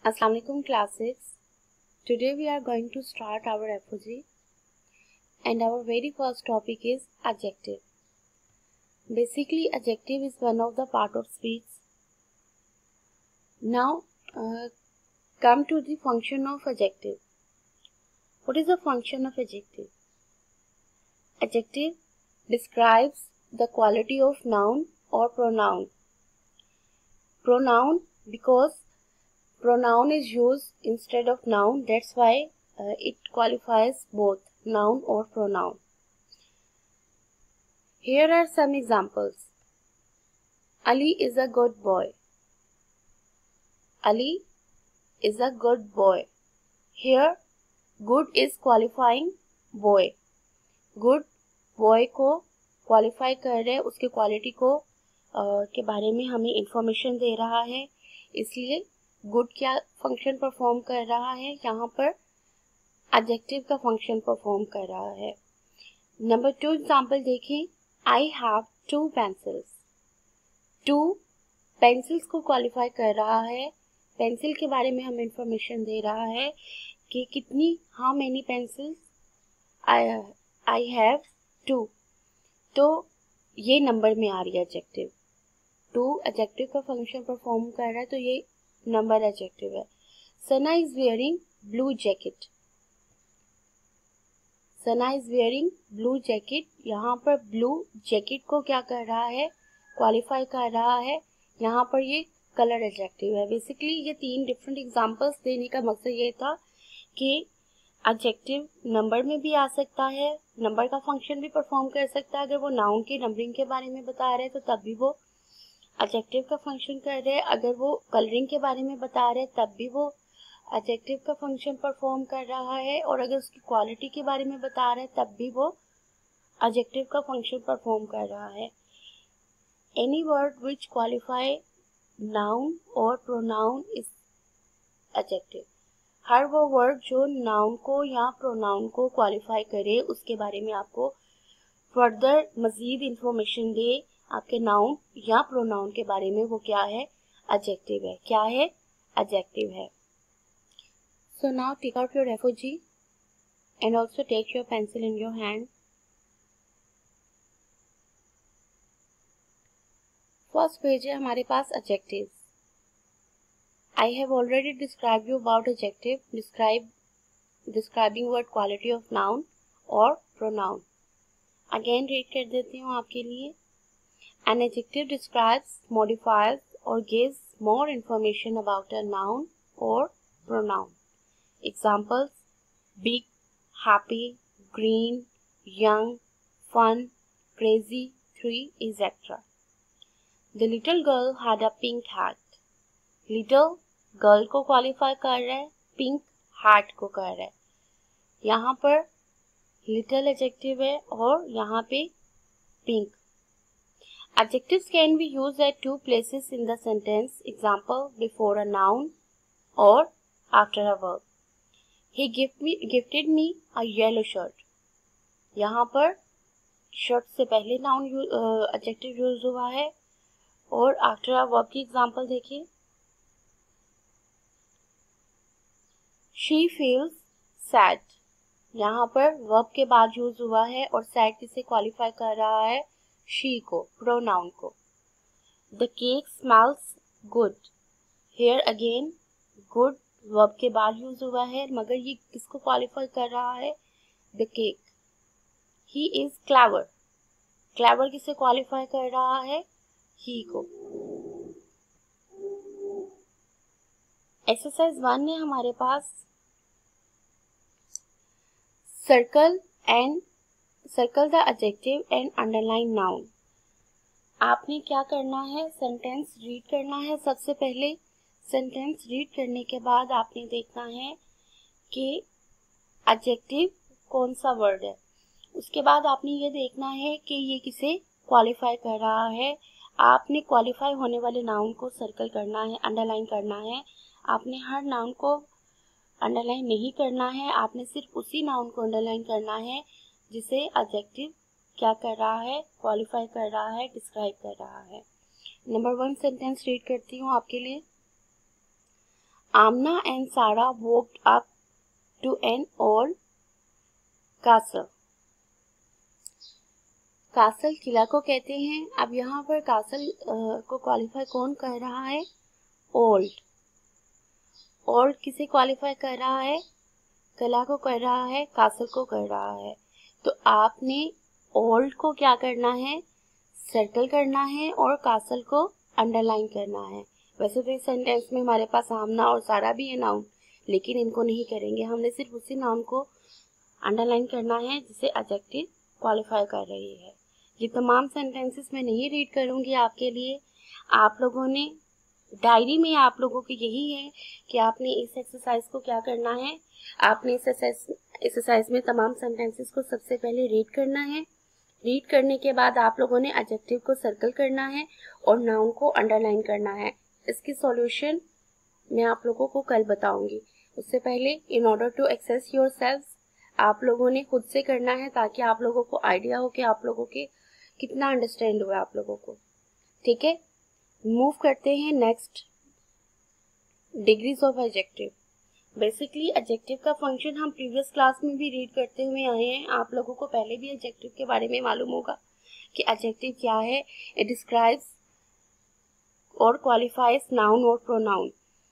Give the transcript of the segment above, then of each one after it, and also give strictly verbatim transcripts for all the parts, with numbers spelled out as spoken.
Assalamualaikum classes. Today we are going to start our F O G and our very first topic is adjective. Basically adjective is one of the part of speech. Now uh, come to the function of adjective. What is the function of adjective? Adjective describes the quality of noun or pronoun. Pronoun because pronoun is used instead of noun, that's why uh, it qualifies both noun or pronoun. Here are some examples. Ali is a good boy. Ali is a good boy. Here good is qualifying boy. Good boy को qualify कर रहे, उसके quality को uh, के बारे में हमें information दे रहा है, इसलिए गुड क्या फंक्शन परफॉर्म कर रहा है, यहाँ पर एडजेक्टिव का फंक्शन परफॉर्म कर रहा है. नंबर टू एग्जाम्पल देखें. I have two pencils. Two pencils को क्वालिफाई कर रहा है, पेंसिल के बारे में हमें इंफॉर्मेशन दे रहा है कि कितनी, how many pencils I have two. तो ये नंबर में आ रही है एडजेक्टिव. टू एडजेक्टिव का फंक्शन परफॉर्म कर रहा है, तो ये नंबर एडजेक्टिव है. Sana is wearing blue jacket. Sana is wearing blue jacket. यहाँ पर ब्लू जैकेट को क्या कर रहा है, क्वालिफाई कर रहा है. यहाँ पर ये कलर एडजेक्टिव है. बेसिकली ये तीन डिफरेंट एग्जांपल्स देने का मकसद ये था कि एडजेक्टिव नंबर में भी आ सकता है, नंबर का फंक्शन भी परफॉर्म कर सकता है. अगर वो नाउन की नंबरिंग के बारे में बता रहे हैं तो तब भी वो एडजेक्टिव का फंक्शन कर रहे हैं. अगर वो कलरिंग के बारे में बता रहे हैं तब भी वो एडजेक्टिव का फंक्शन परफॉर्म कर रहा है. और अगर उसकी क्वालिटी के बारे में बता रहे हैं तब भी वो एडजेक्टिव का फंक्शन परफॉर्म कर रहा है. Any word which qualify noun और प्रोनाउन इज एडजेक्टिव. हर वो वर्ड जो नाउन को या प्रोनाउन को क्वालिफाई करे, उसके बारे में आपको फर्दर मजीद इंफॉर्मेशन दे, आपके नाउन या प्रोनाउन के बारे में, वो क्या है, एडजेक्टिव है. क्या है, एडजेक्टिव है. So now take out your F O G and also take your pencil in your hand. First page है हमारे पास adjective. I have already describe you about adjective. Describe describing word quality of noun और pronoun. Again read कर देती हूँ आपके लिए. An adjective describes, modifies or gives more information about a noun or pronoun. Examples: big, happy, green, young, fun, crazy, three, et cetera. The little girl had a pink hat. Little girl को qualify कर रहा है, pink hat को कर रहा है. यहाँ पर little adjective है और यहाँ पे pink. Adjectives can be used at two places in the sentence. Example: before a noun or after a verb. He gift me, gifted me a yellow shirt. यहाँ पर shirt से पहले noun adjective यूज हुआ है और after a verb की example देखिए. She feels sad. यहाँ पर verb के बाद यूज हुआ है और sad किसे क्वालिफाई कर रहा है, she को, pronoun को. The cake smells good. Here again good verb के बाद यूज हुआ है, मगर ये किसको क्वालिफाई कर रहा है, the cake. He is clever. clever किसे क्वालिफाई कर रहा है, he को. एक्सरसाइज वन है हमारे पास. Circle and circle the adjective and underline noun. आपने क्या करना है, सेंटेंस रीड करना है. सबसे पहले सेंटेंस रीड करने के बाद आपने देखना है कि एडजेक्टिव कौन सा वर्ड है. उसके बाद आपने ये देखना है कि ये किसे क्वालिफाई कर रहा है. आपने क्वालिफाई होने वाले नाउन को सर्कल करना है, अंडरलाइन करना है. आपने हर नाउन को अंडरलाइन नहीं करना है, आपने सिर्फ उसी नाउन को अंडरलाइन करना है जिसे एडजेक्टिव क्या कर रहा है, क्वालिफाई कर रहा है, डिस्क्राइब कर रहा है. नंबर वन सेंटेंस रीड करती हूँ आपके लिए. Amna and Sara walked up to an old castle. Castle किला को कहते हैं। अब यहाँ पर कासल को क्वालिफाई कौन कर रहा है? ओल्ड। ओल्ड किसे क्वालिफाई कर रहा है? किला को कर रहा है, कासल को कर रहा है। तो आपने ओल्ड को क्या करना है? सर्कल करना है और कासल को अंडरलाइन करना है। वैसे तो इस सेंटेंस में हमारे पास आमना और सारा भी है नाउन, लेकिन इनको नहीं करेंगे। हमने सिर्फ उसी नाउन को अंडरलाइन करना है जिसे एडजेक्टिव क्वालिफाई कर रही है। ये तमाम सेंटेंसेस मैं नहीं रीड करूंगी आपके लिए। आप लोगों ने डायरी में आप लोगों को यही है कि आपने इस एक्सरसाइज को क्या करना है, आपने इस एक्सरसाइज में तमाम सेंटेंसेस को सबसे पहले रीड करना है। रीड करने के बाद आप लोगों ने एडजेक्टिव को सर्कल करना है और नाउन को अंडरलाइन करना है। इसकी सॉल्यूशन मैं आप लोगों को कल बताऊंगी। उससे पहले in order to assess yourself आप लोगों ने खुद से करना है, ताकि आप लोगों को आइडिया हो कि आप लोगों के कितना अंडरस्टैंड हुआ आप लोगों को। ठीक है, मूव करते हैं next, degrees of adjective. Basically adjective का फंक्शन हम प्रीवियस क्लास में भी रीड करते हुए आए हैं। आप लोगों को पहले भी एडजेक्टिव के बारे में मालूम होगा कि एडजेक्टिव क्या है। इट डिस्क्राइब्स और क्वालिफाइज नाउन और pronoun.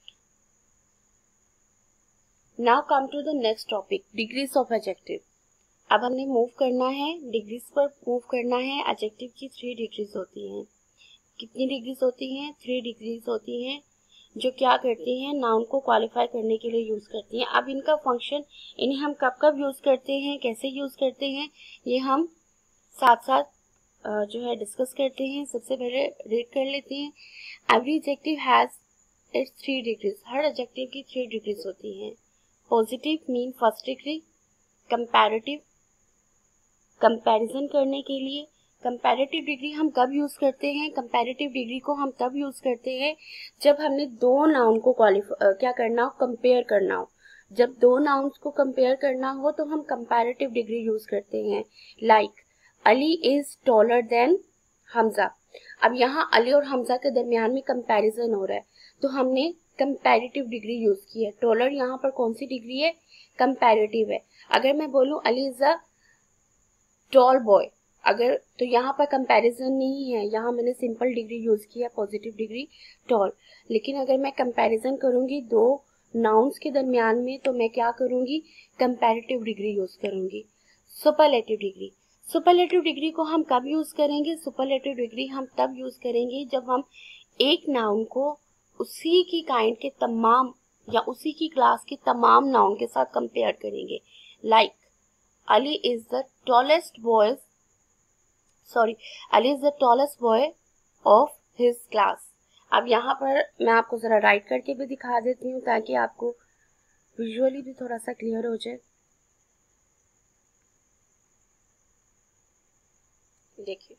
Now come to the next topic, degrees of adjective. अब हमने मूव करना है, डिग्रीज पर मूव करना है। एडजेक्टिव की थ्री डिग्रीज होती हैं। कितनी डिग्रीज होती हैं? थ्री डिग्रीज होती हैं, जो क्या करती हैं? नाउन को क्वालिफाई करने के लिए यूज करती हैं। अब इनका फंक्शन, इन्हें हम कब कब यूज करते हैं, कैसे यूज करते हैं, ये हम साथ साथ जो है डिस्कस करते हैं। सबसे पहले रीड कर लेते हैं। Every adjective has its three degrees. हर एडजेक्टिव की थ्री डिग्रीज होती हैं। Positive mean first degree, comparative comparison करने के लिए। कंपैरेटिव डिग्री हम कब यूज करते हैं? कंपैरेटिव डिग्री को हम तब यूज करते हैं जब हमने दो नाउन को क्वालिफाई क्या करना हो, कंपेयर करना हो। जब दो नाउन्स को कंपेयर करना हो तो हम कंपैरेटिव डिग्री यूज करते हैं। Like Ali is taller than Hamza. अब यहाँ अली और हमजा के दरमियान में कंपैरिजन हो रहा है, तो हमने कंपैरेटिव डिग्री यूज की है। टॉलर यहाँ पर कौन सी डिग्री है? कंपैरेटिव है। अगर मैं बोलूं Ali is a tall boy, अगर तो यहाँ पर कंपैरिजन नहीं है, यहाँ मैंने सिंपल डिग्री यूज किया, पॉजिटिव डिग्री टॉल। लेकिन अगर मैं कंपैरिजन करूंगी दो नाउन्स के दरमियान में, तो मैं क्या करूंगी? कंपैरेटिव डिग्री यूज करूंगी। Superlative degree. सुपरलेटिव डिग्री को हम कब यूज करेंगे? सुपरलेटिव डिग्री हम तब यूज करेंगे जब हम एक नाउन को उसी की काइंड के तमाम या उसी की क्लास के तमाम नाउन के साथ कंपेयर करेंगे। Like Ali is the tallest boy sorry Ali is the tallest boy of his class. अब यहाँ पर मैं आपको जरा राइट करके भी दिखा देती हूँ ताकि आपको विजुअली भी थोड़ा सा क्लियर हो जाए। देखिए,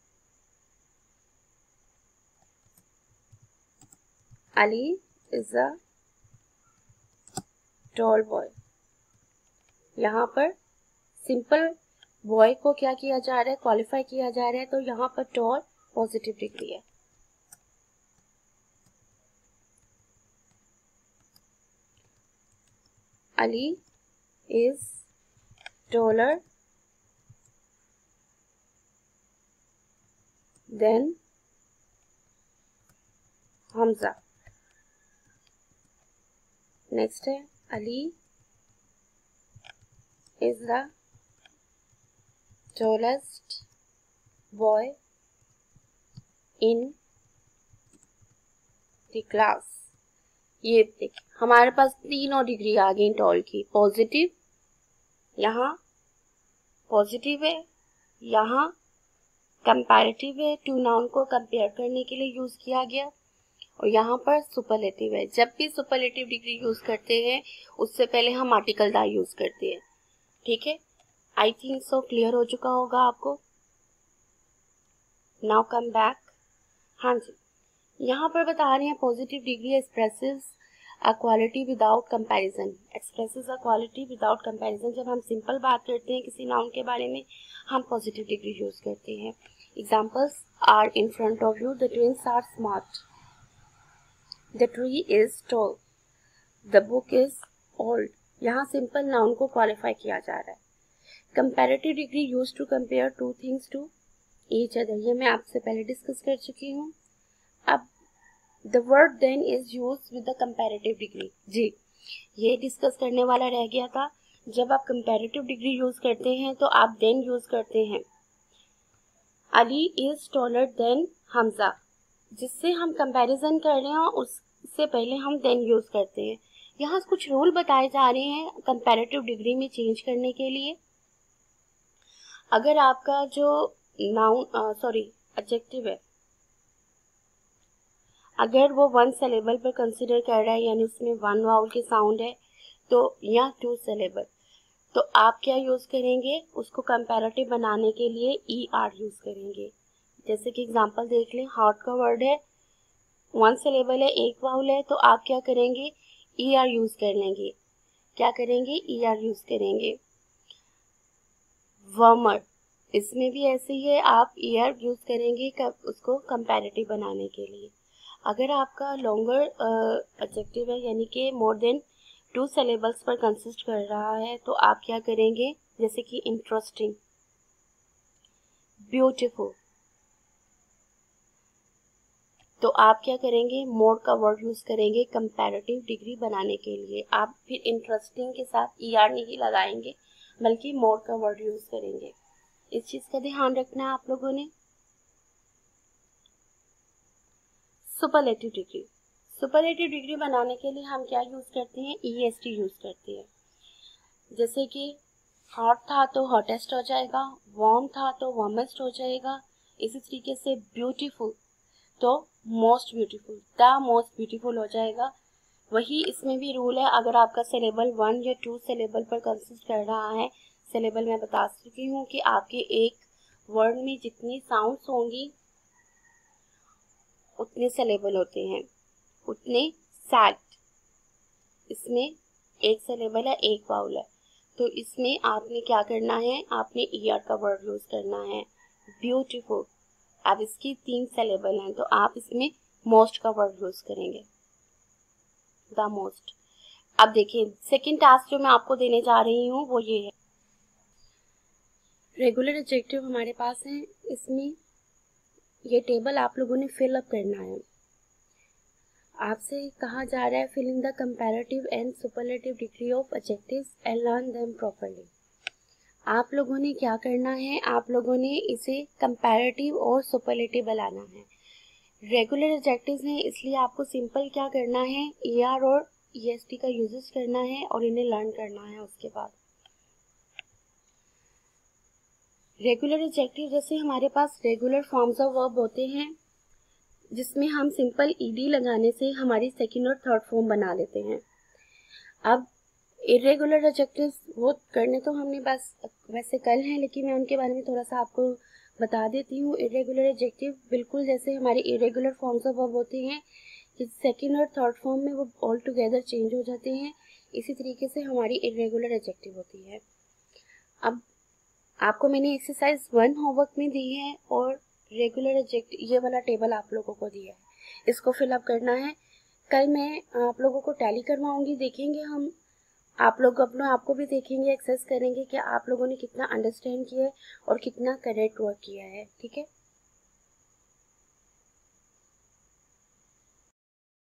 Ali is a tall boy. यहाँ पर सिंपल बॉय को क्या किया जा रहा है? क्वालिफाई किया जा रहा है, तो यहाँ पर टॉल पॉजिटिव डिग्री है। Ali is taller than Hamza. Next है Ali is the tallest boy in the class। ये देखिए हमारे पास तीनों डिग्री आ गई टॉल की। पॉजिटिव, यहाँ पॉजिटिव है, यहाँ कंपैरेटिव है, टू नाउन को कंपेयर करने के लिए यूज किया गया, और यहाँ पर सुपरलेटिव है। जब भी सुपरलेटिव डिग्री यूज करते हैं उससे पहले हम आर्टिकल दा यूज करते हैं। ठीक है, आई थिंक सो क्लियर हो चुका होगा आपको। Now come back. हाँ जी, यहाँ पर बता रहे हैं positive degree expresses a quality without comparison. Expresses a quality without comparison. जब हम सिंपल बात करते हैं किसी नाउन के बारे में, हम पॉजिटिव डिग्री यूज करते हैं। Examples are in front of you. The twins are smart. The tree is tall. The book is old, यहाँ सिंपल नाउन को क्वालिफाई किया जा रहा है। Comparative degree use to compare two things to each other, ये मैं आपसे पहले डिस्कस कर चुकी हूँ। अब the word than is use with the comparative degree, जी ये डिस्कस करने वाला रह गया था। जब आप कंपैरेटिव डिग्री यूज करते हैं तो आप देन यूज करते हैं। Ali is taller than Hamza, जिससे हम कंपैरिजन कर रहे हैं उससे पहले हम देन यूज करते हैं। यहाँ कुछ रूल बताए जा रहे हैं कंपैरेटिव डिग्री में चेंज करने के लिए। अगर आपका जो नाउन सॉरी एडजेक्टिव है, अगर वो वन सिलेबल पर कंसिडर कर रहा है, यानी उसमें वन वाउल के साउंड है तो या टू सिलेबल, तो आप क्या यूज करेंगे, उसको कंपैरेटिव बनाने के लिए ई आर यूज करेंगे। जैसे कि एग्जांपल देख लें, हॉट का वर्ड है, वन सिलेबल है, एक वाउल है, तो आप क्या करेंगे, ई आर यूज कर लेंगे। क्या करेंगे, ई आर यूज करेंगे। वर्मर, इसमें भी ऐसे ही है, आप ई आर यूज करेंगे उसको कंपैरेटिव बनाने के लिए। अगर आपका लॉन्गर एडजेक्टिव है, यानी कि मोर देन टू सिलेबल्स पर कंसिस्ट कर रहा है, तो आप क्या करेंगे, जैसे कि इंटरेस्टिंग, ब्यूटीफुल, तो आप क्या करेंगे, मोर का वर्ड यूज करेंगे कंपैरेटिव डिग्री बनाने के लिए। आप फिर इंटरेस्टिंग के साथ ई आर नहीं लगाएंगे, बल्कि मोर का वर्ड यूज करेंगे। इस चीज का ध्यान रखना है आप लोगों ने। सुपरलेटिव डिग्री, सुपरलेटिव डिग्री बनाने के लिए हम क्या यूज करते हैं, ई एस टी यूज करते हैं। जैसे कि हॉट था तो हॉटेस्ट हो जाएगा, वार्म था तो वार्मेस्ट हो जाएगा। इसी तरीके से ब्यूटीफुल तो most beautiful, the most beautiful हो जाएगा। वही इसमें भी रूल है, अगर आपका सिलेबल वन या टू सिलेबल पर कंसिस्ट कर रहा है, सिलेबल मैं बता चुकी हूँ कि आपके एक वर्ड में जितनी साउंड्स होंगी उतने सिलेबल होते हैं, उतने सैट। इसमें एक सिलेबल है, एक वाउल है, तो इसमें आपने क्या करना है, आपने ई आर का वर्ड यूज करना है। ब्यूटीफुल, अब इसकी तीन सिलेबल हैं, तो आप इसमें मोस्ट का वर्ड यूज करेंगे, द मोस्ट। अब देखिए सेकंड टास्क जो मैं आपको देने जा रही हूँ वो ये है, रेगुलर एडजेक्टिव हमारे पास है। इसमें ये टेबल आप लोगों ने फिल अप करना है। आपसे कहा जा रहा है fill in the comparative and superlative degree of adjectives and learn them properly. आप लोगों ने क्या करना है, आप लोगों ने इसे कंपैरेटिव और सुपरलेटिव बनाना है। रेगुलर एडजेक्टिव्स हैं, इसलिए आपको सिंपल क्या करना है, ई आर और ई एस टी का यूजेस करना है और इन्हें लर्न करना है। उसके बाद रेगुलर एडजेक्टिव, जैसे हमारे पास रेगुलर फॉर्म्स ऑफ वर्ब होते हैं जिसमें हम सिंपल ईडी लगाने से हमारी सेकंड और थर्ड फॉर्म बना लेते हैं। अब इरेगुलर एडजेक्टिव्स वो करने तो हमने बस वैसे कल हैं, लेकिन मैं उनके बारे में थोड़ा सा आपको बता देती हूँ। इरेगुलर एडजेक्टिव बिल्कुल जैसे हमारे इरेगुलर फॉर्म्स ऑफ वर्ब होते हैं, सेकंड और थर्ड फॉर्म में वो ऑल टुगेदर चेंज हो जाते हैं, इसी तरीके से हमारी इरेगुलर एडजेक्टिव होती है। अब आपको मैंने एक्सरसाइज वन होमवर्क में दी है और रेगुलर एडजेक्टिव ये वाला टेबल आप लोगों को दिया है, इसको फिलअप करना है। कल मैं आप लोगों को टैली करवाऊंगी, देखेंगे हम, आप लोग अपने आप को भी देखेंगे, एक्सेस करेंगे कि आप लोगों ने कितना अंडरस्टैंड किया है और कितना करेक्ट वर्क किया है, ठीक है।